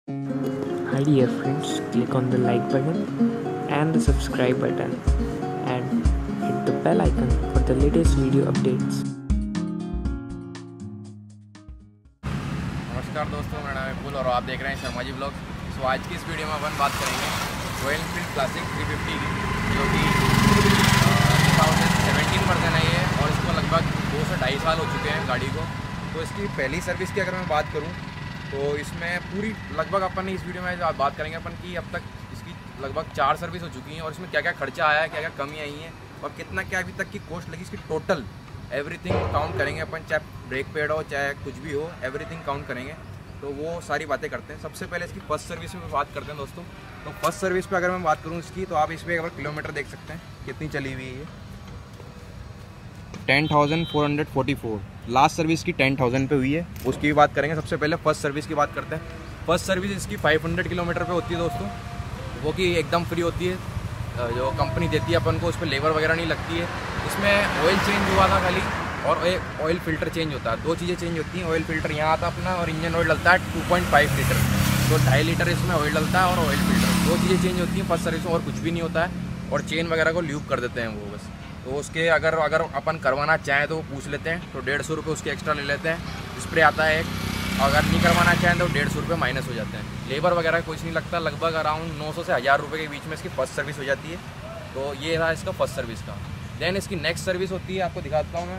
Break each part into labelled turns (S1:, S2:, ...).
S1: Hi dear friends, click on the like button and the subscribe button and hit the bell icon for the latest video updates.
S2: नमस्कार दोस्तों, मेरा नाम है पुल और आप देख रहे हैं शर्मा जी ब्लॉग। सो आज की इस वीडियो में अपन बात करेंगे रॉयल एनफील्ड क्लासिक 350 की, जो कि 2017 वर्जन है ये, और इसको लगभग 2 से 2.5 साल हो चुके हैं गाड़ी को। तो इसकी पहली सर्विस की अगर मैं बात करूं तो इसमें पूरी लगभग अपन इस वीडियो में बात करेंगे अपन की अब तक इसकी लगभग 4 सर्विस हो चुकी हैं, और इसमें क्या क्या खर्चा आया है, क्या क्या कमी आई है और कितना क्या अभी तक की कॉस्ट लगी इसकी टोटल एवरीथिंग काउंट करेंगे अपन, चाहे ब्रेक पैड हो चाहे कुछ भी हो, एवरीथिंग काउंट करेंगे। तो वो सारी बातें करते हैं। सबसे पहले इसकी फर्स्ट सर्विस में बात करते हैं दोस्तों। तो फर्स्ट सर्विस पे अगर मैं बात करूँ इसकी, तो आप इस पर एक बार किलोमीटर देख सकते हैं कितनी चली हुई है। 10,444 लास्ट सर्विस की 10,000 पे हुई है, उसकी भी बात करेंगे। सबसे पहले फर्स्ट सर्विस की बात करते हैं। फर्स्ट सर्विस इसकी 500 किलोमीटर पे होती है दोस्तों, वो कि एकदम फ्री होती है, जो कंपनी देती है अपन को, उस पर लेबर वगैरह नहीं लगती है। इसमें ऑयल चेंज हुआ था खाली, और एक ऑयल फिल्टर चेंज होता है। 2 चीज़ें चेंज होती हैं, ऑयल फिल्टर यहाँ आता अपना, और इंजन ऑयल डलता है 2.5 लीटर, तो 2.5 लीटर इसमें ऑयल डलता है और ऑयल फिल्टर, 2 चीज़ें चेंज होती हैं फर्स्ट सर्विस में, और कुछ भी नहीं होता है। और चेन वगैरह को ल्यूब कर देते हैं वो बस। तो उसके अगर अपन करवाना चाहें तो वो पूछ लेते हैं, तो 150 रुपये उसके एक्स्ट्रा ले लेते हैं। स्प्रे आता है एक, अगर नहीं करवाना चाहें तो 150 रुपये माइनस हो जाते हैं। लेबर वगैरह कुछ नहीं लगता, लगभग अराउंड 900 से 1000 रुपये के बीच में इसकी फर्स्ट सर्विस हो जाती है। तो ये था इसका फर्स्ट सर्विस का। देन इसकी नेक्स्ट सर्विस होती है, आपको दिखाता हूँ मैं।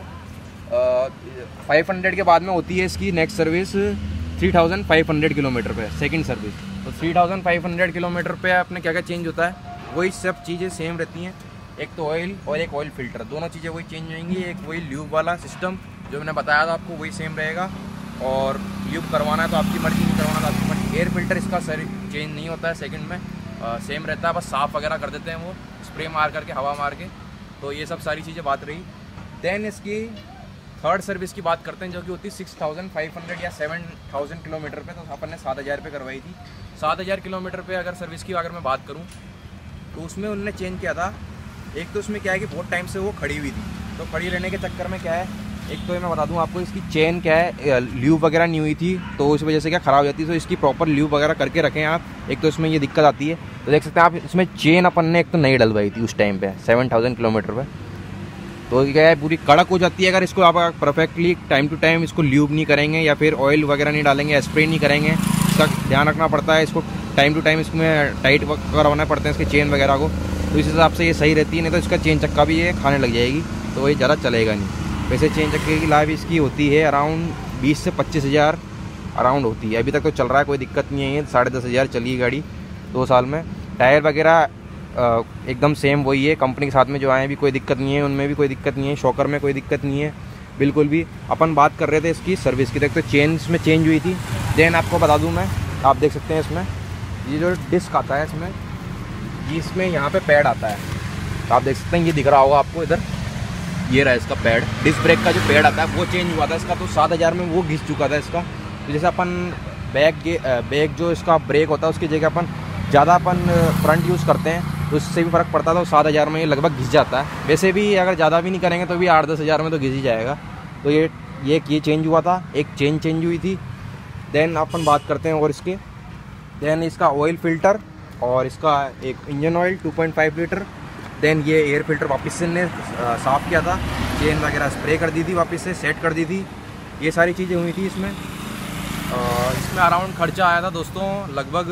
S2: 500 के बाद में होती है इसकी नेक्स्ट सर्विस 3500 किलोमीटर पे, सेकंड सर्विस। तो 3500 किलोमीटर पे अपने क्या क्या चेंज होता है, वही सब चीज़ें सेम रहती हैं। एक तो ऑयल और एक ऑयल फिल्टर, दोनों चीज़ें वही चेंज होंगी। एक वही ल्यूब वाला सिस्टम जो मैंने बताया था आपको, वही सेम रहेगा। और ल्यूब करवाना है तो आपकी मर्जी, नहीं करवाना तो आपकी मर्जी। एयर फिल्टर इसका चेंज नहीं होता है सेकंड में, सेम रहता है, बस साफ़ वगैरह कर देते हैं वो, स्प्रे मार करके, हवा मार के। तो ये सब सारी चीज़ें बात रही। देन इसकी थर्ड सर्विस की बात करते हैं, जो कि होती है 6500 या 7000 किलोमीटर पे। तो अपन ने 7000 पे करवाई थी। 7000 किलोमीटर पे अगर सर्विस की अगर मैं बात करूँ तो उसमें उन्होंने चेंज किया था। एक तो उसमें क्या है कि बहुत टाइम से वो खड़ी हुई थी, तो खड़ी रहने के चक्कर में क्या है, एक तो ये मैं बता दूं आपको, इसकी चेन क्या है, ल्यूब वगैरह नहीं हुई थी, तो उस वजह से क्या ख़राब हो जाती है। तो इसकी प्रॉपर ल्यूब वगैरह करके रखें आप। एक तो इसमें ये दिक्कत आती है, तो देख सकते हैं आप, इसमें चेन अपन ने एक तो नहीं डलवाई थी उस टाइम पे 7000 किलोमीटर पे। तो क्या है, पूरी कड़क हो जाती है अगर इसको आप परफेक्टली टाइम टू टाइम इसको ल्यूब नहीं करेंगे, या फिर ऑयल वगैरह नहीं डालेंगे, स्प्रे नहीं करेंगे। इसका ध्यान रखना पड़ता है, इसको टाइम टू टाइम इसमें टाइट करवाना पड़ता है इसके चेन वगैरह को। तो इस हिसाब से ये सही रहती है, नहीं तो इसका चेन चक्का भी ये खाने लग जाएगी, तो ये ज़्यादा चलेगा नहीं। वैसे चेन चक्के की लाइफ इसकी होती है अराउंड 20 से 25 हज़ार अराउंड होती है। अभी तक तो चल रहा है, कोई दिक्कत नहीं है। 10,500 चली है गाड़ी 2 साल में। टायर वगैरह एकदम सेम वही है, कंपनी के साथ में जो आए हैं भी कोई दिक्कत नहीं है, उनमें भी कोई दिक्कत नहीं है, शॉकर में कोई दिक्कत नहीं है बिल्कुल भी। अपन बात कर रहे थे इसकी सर्विस की, देखते चेन इसमें चेंज हुई थी। देन आपको बता दूं मैं, आप देख सकते हैं इसमें ये जो डिस्क आता है इसमें, इसमें यहाँ पे पैड आता है, तो आप देख सकते हैं, ये दिख रहा होगा आपको इधर, ये रहा इसका पैड। डिस्क ब्रेक का जो पैड आता है वो चेंज हुआ था इसका, तो 7000 में वो घिस चुका था इसका। तो जैसे अपन बैक जो इसका ब्रेक होता है उसकी जगह अपन ज़्यादा अपन फ्रंट यूज़ करते हैं, तो उससे भी फ़र्क पड़ता था। तो 7000 में ये लगभग घिस जाता है। वैसे भी अगर ज़्यादा भी नहीं करेंगे तो भी 8-10 हज़ार में तो घिस ही जाएगा। तो ये चेंज हुआ था, एक चेन चेंज हुई थी। देन अपन बात करते हैं और इसके, देन इसका ऑयल फिल्टर और इसका एक इंजन ऑयल 2.5 लीटर। देन ये एयर फिल्टर वापस से ने साफ़ किया था, चेन वगैरह स्प्रे कर दी थी, वापस से सेट कर दी थी। ये सारी चीज़ें हुई थी इसमें। इसमें अराउंड खर्चा आया था दोस्तों लगभग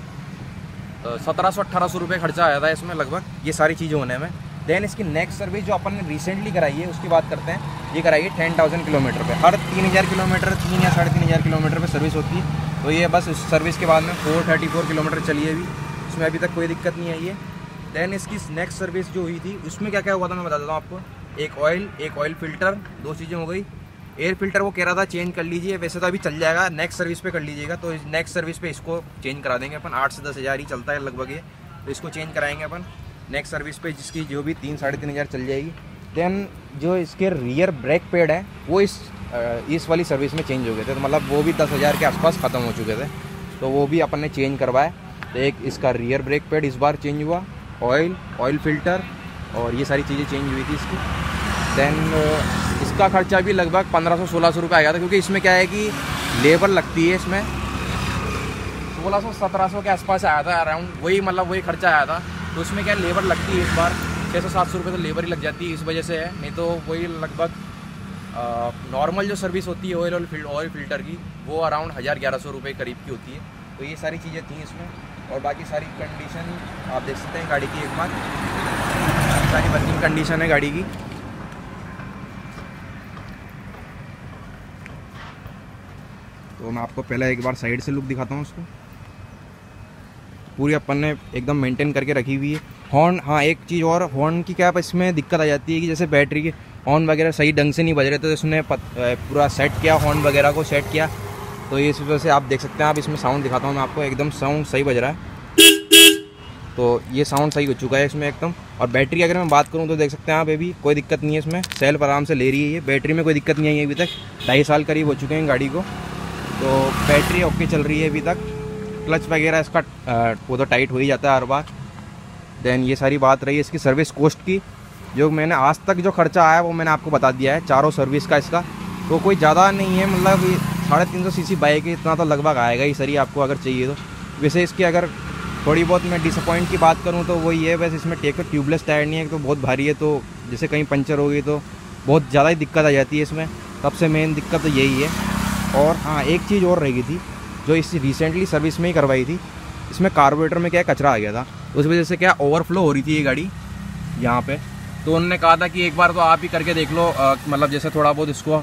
S2: 1700-1800 रुपये खर्चा आया था इसमें लगभग, ये सारी चीज़ें होने में। देन इसकी नेक्स्ट सर्विस जो अपन ने रिसेंटली कराई है उसकी बात करते हैं। ये कराई है 10,000 किलोमीटर पे। हर 3000 किलोमीटर, 3 या 3500 किलोमीटर पे सर्विस होती है। तो ये बस उस सर्विस के बाद में 434 किलोमीटर चली है अभी, उसमें अभी तक कोई दिक्कत नहीं आई है। देन इसकी नेक्स्ट सर्विस जो हुई थी उसमें क्या क्या हुआ था मैं बता देता हूँ आपको। एक ऑयल फिल्टर, 2 चीज़ें हो गई। एयर फिल्टर वो कह रहा था चेंज कर लीजिए, वैसे तो अभी चल जाएगा, नेक्स्ट सर्विस पे कर लीजिएगा। तो नेक्स्ट सर्विस पे इसको चेंज करा देंगे अपन, 8 से 10 हज़ार ही चलता है लगभग ये, तो इसको चेंज कराएंगे अपन नेक्स्ट सर्विस पे, जिसकी जो भी 3-3.5 हज़ार चल जाएगी। देन जो इसके रियर ब्रेक पैड है वो इस वाली सर्विस में चेंज हो गए थे, तो मतलब वो भी 10,000 के आसपास ख़त्म हो चुके थे, तो वो भी अपन ने चेंज करवाया। तो एक इसका रियर ब्रेक पैड इस बार चेंज हुआ, ऑयल फिल्टर और ये सारी चीज़ें चेंज हुई थी इसकी। देन इसका खर्चा भी लगभग 1500-1600 रुपये आ गया था, क्योंकि इसमें क्या है कि लेबर लगती है इसमें, 1600-1700 के आसपास आया था अराउंड, वही मतलब वही खर्चा आया था। तो उसमें क्या लेबर लगती है इस बार 600-700 रुपये तो लेबर ही लग जाती है, इस वजह से है। नहीं तो वही लगभग नॉर्मल जो सर्विस होती है ऑयल फिल्टर की वो अराउंड 1000-1100 रुपये करीब की होती है। तो ये सारी चीज़ें थी इसमें, और बाकी सारी कंडीशन आप देख सकते हैं गाड़ी की। एक बार सारी वर्किंग कंडीशन है गाड़ी की। तो मैं आपको पहले एक बार साइड से लुक दिखाता हूँ उसको। पूरी अपन ने एकदम मेंटेन करके रखी हुई है। हॉर्न, हाँ एक चीज़ और, हॉर्न की क्या इसमें दिक्कत आ जाती है कि जैसे बैटरी के हॉर्न वगैरह सही ढंग से नहीं बज रहे, तो इसने पूरा सेट किया, हॉर्न वगैरह को सेट किया। तो इस वजह से आप देख सकते हैं। आप इसमें साउंड दिखाता हूँ मैं आपको, एकदम साउंड सही बज रहा है। तो ये साउंड सही हो चुका है इसमें एकदम। और बैटरी अगर मैं बात करूँ तो देख सकते हैं आप, अभी कोई दिक्कत नहीं है इसमें, सेल्फ आराम से ले रही है ये। बैटरी में कोई दिक्कत नहीं आई है अभी तक, 2.5 साल करीब हो चुके हैं गाड़ी को। तो बैटरी ओके चल रही है अभी तक। क्लच वगैरह इसका वो तो टाइट हो ही जाता है हर बार। देन ये सारी बात रही इसकी सर्विस कॉस्ट की। जो मैंने आज तक जो खर्चा आया वो मैंने आपको बता दिया है, चारों सर्विस का इसका। तो कोई ज़्यादा नहीं है, मतलब 350 सीसी बाइक है, इतना तो लगभग आएगा ही सर, आपको अगर चाहिए तो। वैसे इसकी अगर थोड़ी बहुत मैं डिसअपॉइंट की बात करूँ तो वही है, वैसे इसमें ट्यूबलेस टायर नहीं है, तो बहुत भारी है, तो जैसे कहीं पंचर हो गई तो बहुत ज़्यादा ही दिक्कत आ जाती है इसमें। सबसे मेन दिक्कत तो यही है। और हाँ एक चीज़ और रह गई थी जो इस रिसेंटली सर्विस में ही करवाई थी, इसमें कार्बोरेटर में क्या कचरा आ गया था, उस वजह से क्या ओवरफ्लो हो रही थी ये गाड़ी यहाँ पे। तो उन्होंने कहा था कि एक बार तो आप ही करके देख लो, मतलब जैसे थोड़ा बहुत इसको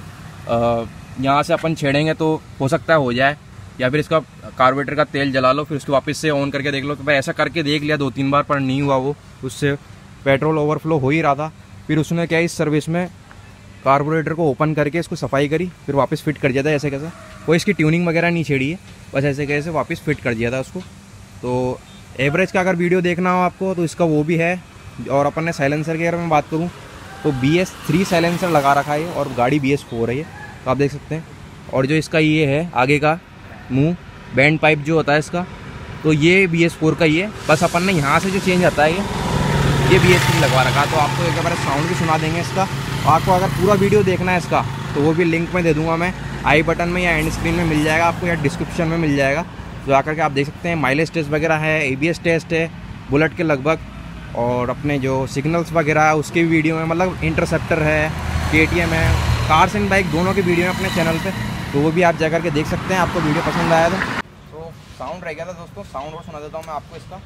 S2: यहाँ से अपन छेड़ेंगे तो हो सकता है हो जाए, या फिर इसका कार्बोरेटर का तेल जला लो फिर उसको वापस से ऑन करके देख लो। तो मैं ऐसा करके देख लिया 2-3 बार, पर नहीं हुआ वो, उससे पेट्रोल ओवरफ्लो हो ही रहा था। फिर उसने क्या इस सर्विस में कार्बोरेटर को ओपन करके इसको सफाई करी, फिर वापस फिट कर दिया था ऐसे कैसे। कोई इसकी ट्यूनिंग वगैरह नहीं छेड़ी है, बस ऐसे कैसे वापस फिट कर दिया था उसको। तो एवरेज का अगर वीडियो देखना हो आपको तो इसका वो भी है। और अपन ने साइलेंसर की अगर मैं बात करूँ तो BS3 साइलेंसर लगा रखा है और गाड़ी BS4 है ये, तो आप देख सकते हैं। और जो इसका ये है आगे का मुंह बैंड पाइप जो होता है इसका, तो ये BS4 का ही है। बस अपन ने यहाँ से जो चेंज आता है ये BS3 लगवा रखा। तो आपको एक बार साउंड भी सुना देंगे इसका। आपको अगर पूरा वीडियो देखना है इसका तो वो भी लिंक में दे दूंगा मैं, आई बटन में या एंड स्क्रीन में मिल जाएगा आपको, या डिस्क्रिप्शन में मिल जाएगा। तो आकर के आप देख सकते हैं। माइलेज टेस्ट वगैरह है, ABS टेस्ट है बुलेट के लगभग, और अपने जो सिग्नल्स वगैरह है उसके भी वीडियो में, मतलब इंटरसेप्टर है, KTM है, कार्स एंड बाइक दोनों के वीडियो है अपने चैनल पे, तो वो भी आप जा करके देख सकते हैं। आपको वीडियो पसंद आया तो साउंड रह गया था दोस्तों, साउंड और सुना देता हूँ मैं आपको इसका।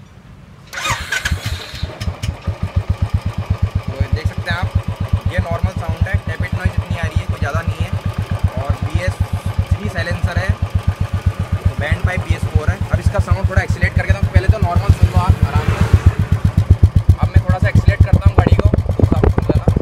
S2: तो देख सकते हैं आप, ये नॉर्मल साउंड है, टैपेट नॉइज इतनी आ रही है, कोई ज़्यादा नहीं है। और BS3 साइलेंसर है, बैंड पाइप BS4 है। अब इसका साउंड थोड़ा एक्सीलेट करके था, पहले तो नॉर्मल सुन लो आप आराम से। अब मैं थोड़ा सा एक्सीलेट करता हूँ गाड़ी को, तो साउंड सुन लेना।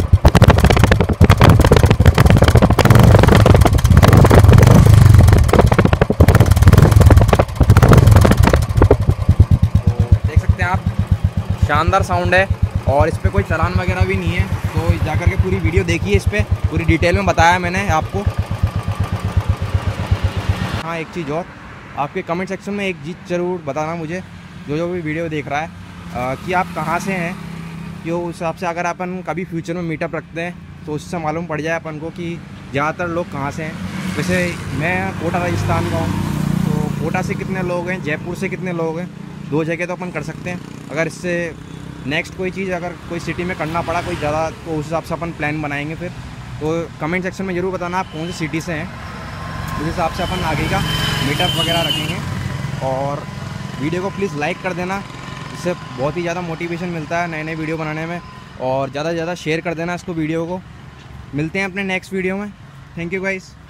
S2: तो देख सकते हैं आप, शानदार साउंड है। और इस पर कोई चालान वगैरह भी नहीं है, तो जाकर के पूरी वीडियो देखिए, इस पर पूरी डिटेल में बताया मैंने आपको। हाँ एक चीज़ और, आपके कमेंट सेक्शन में एक चीज़ ज़रूर बताना मुझे, जो भी वीडियो देख रहा है, कि आप कहाँ से हैं, कि उस हिसाब से अगर अपन कभी फ्यूचर में मीटअप रखते हैं तो उससे मालूम पड़ जाए अपन को कि ज़्यादातर लोग कहाँ से हैं। वैसे मैं कोटा राजस्थान का हूँ, तो कोटा से कितने लोग हैं, जयपुर से कितने लोग हैं, 2 जगह तो अपन कर सकते हैं। अगर इससे नेक्स्ट कोई चीज़ अगर कोई सिटी में करना पड़ा कोई ज़्यादा, तो उस हिसाब से अपन प्लान बनाएंगे फिर। तो कमेंट सेक्शन में ज़रूर बताना आप कौन सी सिटी से हैं, उस हिसाब से अपन आगे का मीटअप वगैरह रखेंगे। और वीडियो को प्लीज़ लाइक कर देना, इससे बहुत ही ज़्यादा मोटिवेशन मिलता है नए नए वीडियो बनाने में। और ज़्यादा से ज़्यादा शेयर कर देना इसको, वीडियो को। मिलते हैं अपने नेक्स्ट वीडियो में। Thank you guys.